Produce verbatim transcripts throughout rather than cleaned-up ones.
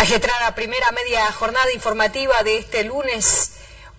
Ajetreada primera media jornada informativa de este lunes,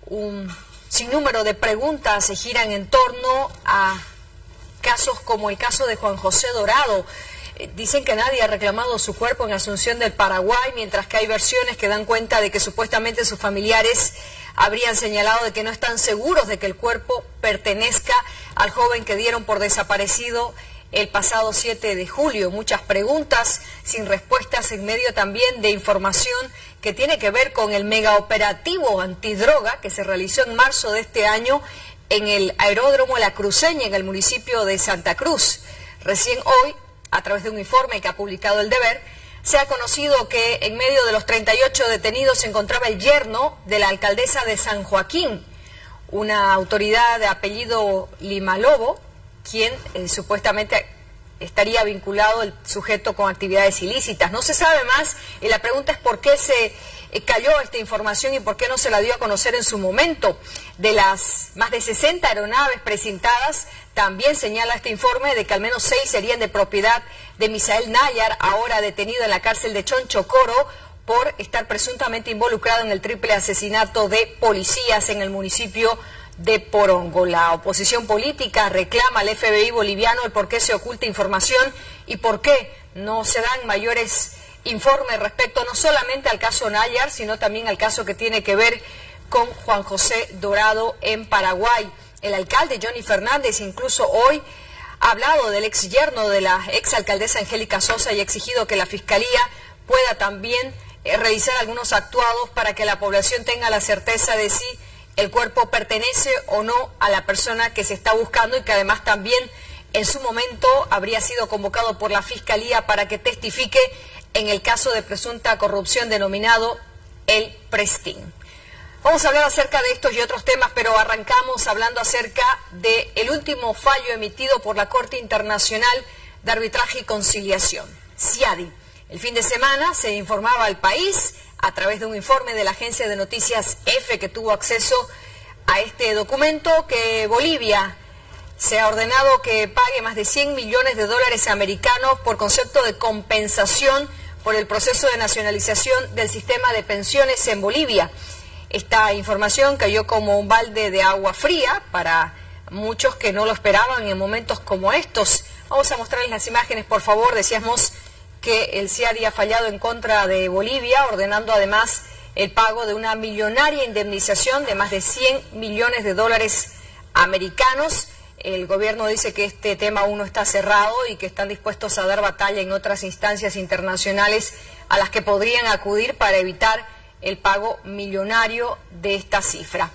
un sinnúmero de preguntas se giran en torno a casos como el caso de Juan José Dorado. Eh, dicen que nadie ha reclamado su cuerpo en Asunción del Paraguay, mientras que hay versiones que dan cuenta de que supuestamente sus familiares habrían señalado de que no están seguros de que el cuerpo pertenezca al joven que dieron por desaparecido el pasado siete de julio. Muchas preguntas sin respuestas en medio también de información que tiene que ver con el megaoperativo antidroga que se realizó en marzo de este año en el aeródromo La Cruceña, en el municipio de Santa Cruz. Recién hoy, a través de un informe que ha publicado El Deber, se ha conocido que en medio de los treinta y ocho detenidos se encontraba el yerno de la alcaldesa de San Joaquín, una autoridad de apellido Limalobo, quien eh, supuestamente estaría vinculado el sujeto con actividades ilícitas. No se sabe más y la pregunta es por qué se eh, cayó esta información y por qué no se la dio a conocer en su momento. De las más de sesenta aeronaves precintadas, también señala este informe de que al menos seis serían de propiedad de Misael Nayar, ahora detenido en la cárcel de Chonchocoro por estar presuntamente involucrado en el triple asesinato de policías en el municipio de Porongo. La oposición política reclama al F B I boliviano el por qué se oculta información y por qué no se dan mayores informes respecto no solamente al caso Nayar, sino también al caso que tiene que ver con Juan José Dorado en Paraguay. El alcalde Johnny Fernández incluso hoy ha hablado del ex yerno de la ex alcaldesa Angélica Sosa y ha exigido que la Fiscalía pueda también eh, realizar algunos actuados para que la población tenga la certeza de si el cuerpo pertenece o no a la persona que se está buscando y que además también en su momento habría sido convocado por la Fiscalía para que testifique en el caso de presunta corrupción denominado el Prestín. Vamos a hablar acerca de estos y otros temas, pero arrancamos hablando acerca del último fallo emitido por la Corte Internacional de Arbitraje y Conciliación, CIADI. El fin de semana se informaba al país a través de un informe de la agencia de noticias EFE que tuvo acceso a este documento que Bolivia se ha ordenado que pague más de cien millones de dólares americanos por concepto de compensación por el proceso de nacionalización del sistema de pensiones en Bolivia. Esta información cayó como un balde de agua fría para muchos que no lo esperaban en momentos como estos. Vamos a mostrarles las imágenes, por favor. Decíamos que el CIADI ha fallado en contra de Bolivia, ordenando además el pago de una millonaria indemnización de más de cien millones de dólares americanos. El gobierno dice que este tema aún no está cerrado y que están dispuestos a dar batalla en otras instancias internacionales a las que podrían acudir para evitar el pago millonario de esta cifra.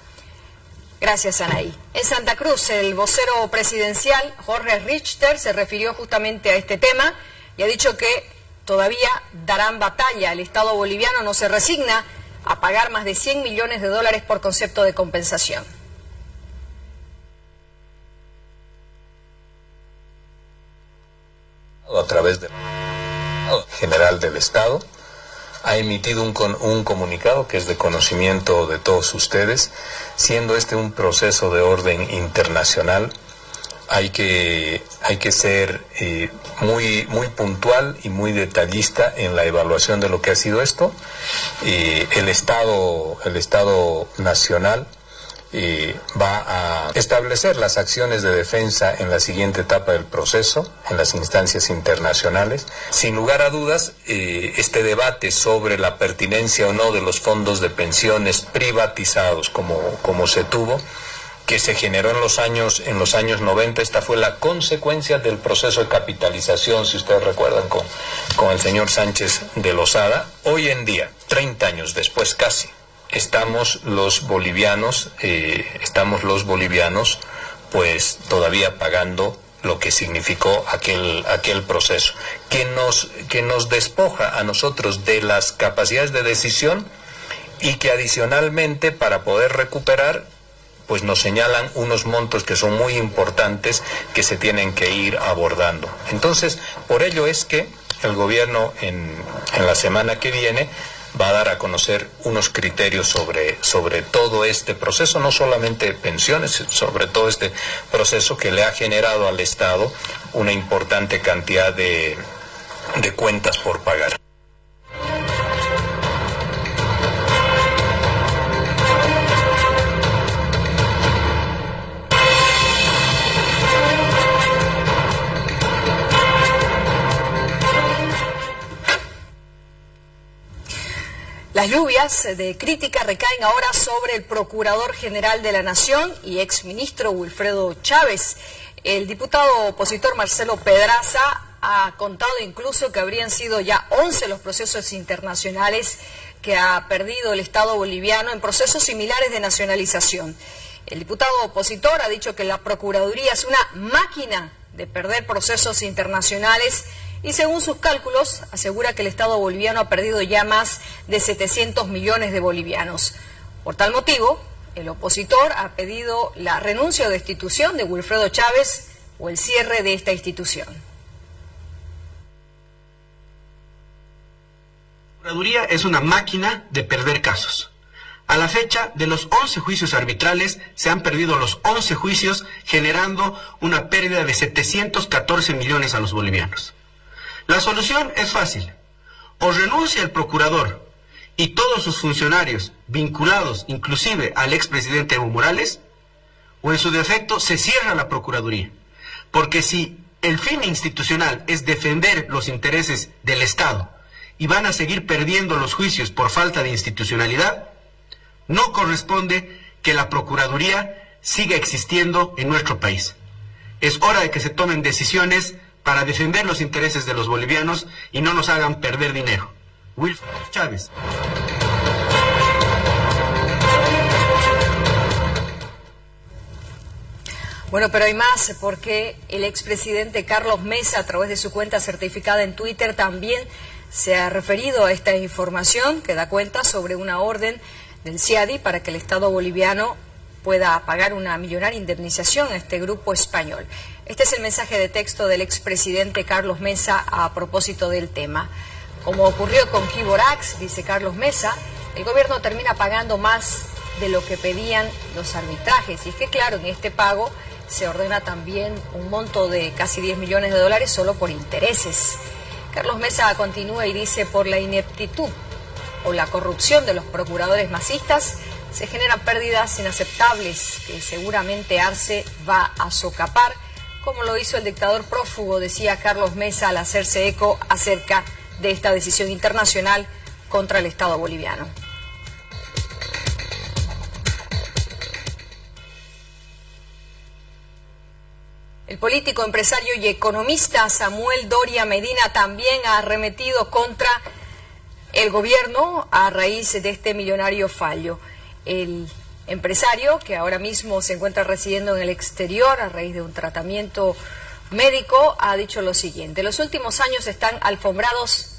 Gracias, Anaí. En Santa Cruz, el vocero presidencial, Jorge Richter, se refirió justamente a este tema y ha dicho que todavía darán batalla. El Estado boliviano no se resigna a pagar más de cien millones de dólares por concepto de compensación. A través del General del Estado, ha emitido un, con, un comunicado que es de conocimiento de todos ustedes, siendo este un proceso de orden internacional. Hay que, hay que ser eh, muy, muy puntual y muy detallista en la evaluación de lo que ha sido esto. Eh, el Estado, el Estado Nacional eh, va a establecer las acciones de defensa en la siguiente etapa del proceso, en las instancias internacionales. Sin lugar a dudas, eh, este debate sobre la pertinencia o no de los fondos de pensiones privatizados como, como se tuvo, que se generó en los años en los años noventa, esta fue la consecuencia del proceso de capitalización, si ustedes recuerdan, con, con el señor Sánchez de Lozada. Hoy en día, treinta años después casi, estamos los bolivianos, eh, estamos los bolivianos, pues todavía pagando lo que significó aquel, aquel proceso, que nos, que nos despoja a nosotros de las capacidades de decisión y que adicionalmente para poder recuperar pues nos señalan unos montos que son muy importantes que se tienen que ir abordando. Entonces, por ello es que el gobierno en, en la semana que viene va a dar a conocer unos criterios sobre, sobre todo este proceso, no solamente pensiones, sobre todo este proceso que le ha generado al Estado una importante cantidad de, de cuentas por pagar. Las lluvias de crítica recaen ahora sobre el Procurador General de la Nación y exministro Wilfredo Chávez. El diputado opositor Marcelo Pedraza ha contado incluso que habrían sido ya once los procesos internacionales que ha perdido el Estado boliviano en procesos similares de nacionalización. El diputado opositor ha dicho que la Procuraduría es una máquina de perder procesos internacionales y según sus cálculos asegura que el Estado boliviano ha perdido ya más de setecientos millones de bolivianos. Por tal motivo, el opositor ha pedido la renuncia o destitución de Wilfredo Chávez o el cierre de esta institución. La Procuraduría es una máquina de perder casos. A la fecha, de los once juicios arbitrales, se han perdido los once juicios, generando una pérdida de setecientos catorce millones a los bolivianos. La solución es fácil. O renuncia el procurador y todos sus funcionarios vinculados inclusive al expresidente Evo Morales, o en su defecto se cierra la Procuraduría. Porque si el fin institucional es defender los intereses del Estado y van a seguir perdiendo los juicios por falta de institucionalidad, no corresponde que la Procuraduría siga existiendo en nuestro país. Es hora de que se tomen decisiones para defender los intereses de los bolivianos y no nos hagan perder dinero. Wilfredo Chávez. Bueno, pero hay más, porque el expresidente Carlos Mesa, a través de su cuenta certificada en Twitter, también se ha referido a esta información que da cuenta sobre una orden del C I A D I para que el Estado boliviano pueda pagar una millonaria indemnización a este grupo español. Este es el mensaje de texto del expresidente Carlos Mesa a propósito del tema. Como ocurrió con Kiborax, dice Carlos Mesa, el gobierno termina pagando más de lo que pedían los arbitrajes. Y es que, claro, en este pago se ordena también un monto de casi diez millones de dólares solo por intereses. Carlos Mesa continúa y dice, por la ineptitud o la corrupción de los procuradores masistas, se generan pérdidas inaceptables que seguramente Arce va a socapar, como lo hizo el dictador prófugo, decía Carlos Mesa al hacerse eco acerca de esta decisión internacional contra el Estado boliviano. El político, empresario y economista Samuel Doria Medina también ha arremetido contra el gobierno a raíz de este millonario fallo. El empresario, que ahora mismo se encuentra residiendo en el exterior a raíz de un tratamiento médico, ha dicho lo siguiente: los últimos años están alfombrados,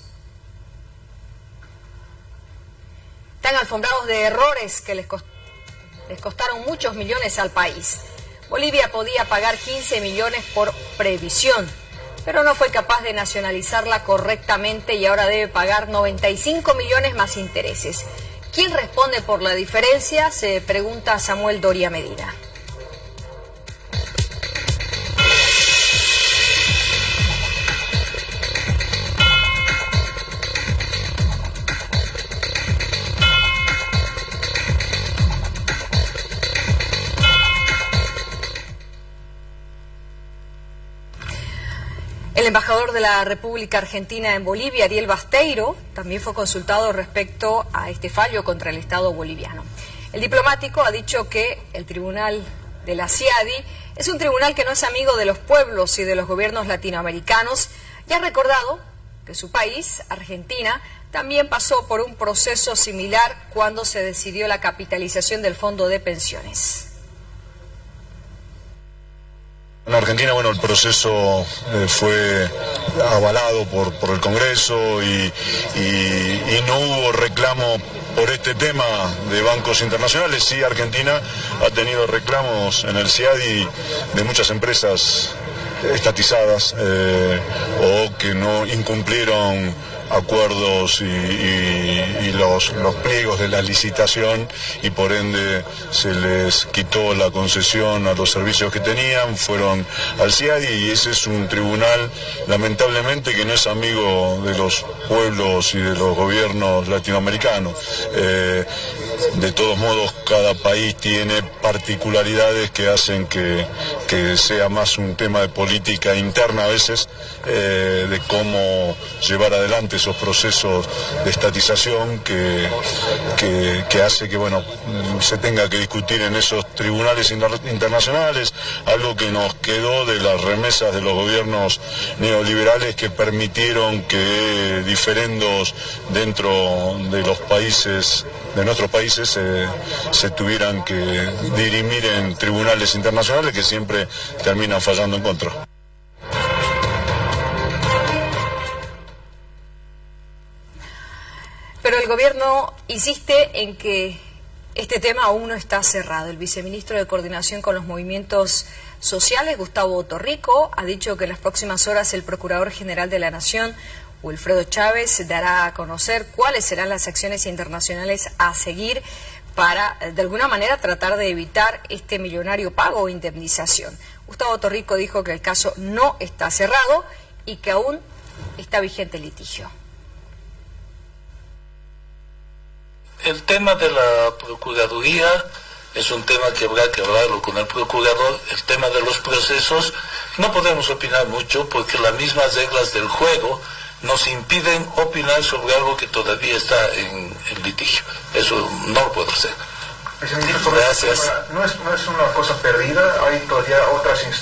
están alfombrados de errores que les, cost, les costaron muchos millones al país. Bolivia podía pagar quince millones por previsión, pero no fue capaz de nacionalizarla correctamente y ahora debe pagar noventa y cinco millones más intereses. ¿Quién responde por la diferencia?, se pregunta Samuel Doria Medina. El embajador de la República Argentina en Bolivia, Ariel Basteiro, también fue consultado respecto a este fallo contra el Estado boliviano. El diplomático ha dicho que el tribunal de la C I A D I es un tribunal que no es amigo de los pueblos y de los gobiernos latinoamericanos, y ha recordado que su país, Argentina, también pasó por un proceso similar cuando se decidió la capitalización del fondo de pensiones. En Argentina, bueno, el proceso eh, fue avalado por, por el Congreso y, y, y no hubo reclamo por este tema de bancos internacionales. Sí, Argentina ha tenido reclamos en el C I A D I de muchas empresas estatizadas eh, o que no incumplieron acuerdos y, y, y los, los pliegos de la licitación, y por ende se les quitó la concesión a los servicios que tenían, fueron al C I A D I, y ese es un tribunal lamentablemente que no es amigo de los pueblos y de los gobiernos latinoamericanos. Eh, de todos modos cada país tiene particularidades que hacen que, que sea más un tema de política interna a veces, eh, de cómo llevar adelante esos procesos de estatización que, que, que hace que bueno se tenga que discutir en esos tribunales internacionales, algo que nos quedó de las remesas de los gobiernos neoliberales que permitieron que diferendos dentro de los países, de nuestros países, eh, se tuvieran que dirimir en tribunales internacionales que siempre terminan fallando en contra. Pero el gobierno insiste en que este tema aún no está cerrado. El viceministro de Coordinación con los Movimientos Sociales, Gustavo Torrico, ha dicho que en las próximas horas el Procurador General de la Nación, Wilfredo Chávez, dará a conocer cuáles serán las acciones internacionales a seguir para, de alguna manera, tratar de evitar este millonario pago o indemnización. Gustavo Torrico dijo que el caso no está cerrado y que aún está vigente el litigio. El tema de la Procuraduría es un tema que habrá que hablarlo con el Procurador. El tema de los procesos no podemos opinar mucho porque las mismas reglas del juego nos impiden opinar sobre algo que todavía está en, en litigio. Eso no lo puedo hacer. Gracias. No es, no es una cosa perdida, hay todavía otras instancias.